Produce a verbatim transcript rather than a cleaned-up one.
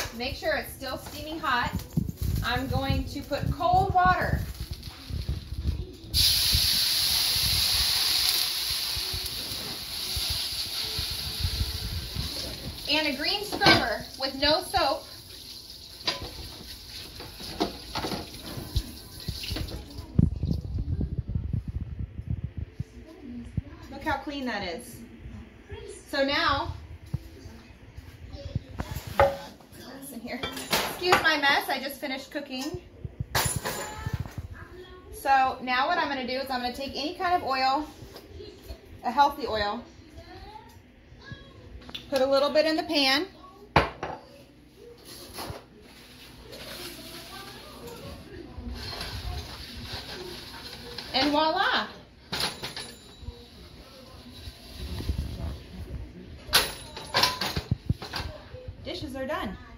make sure it's still steaming hot. I'm going to put cold water. And a green scrubber with no soap. Look how clean that is. So now, in here. Excuse my mess, I just finished cooking. So now what I'm going to do is I'm going to take any kind of oil, a healthy oil, put a little bit in the pan. And voila! Dishes are done.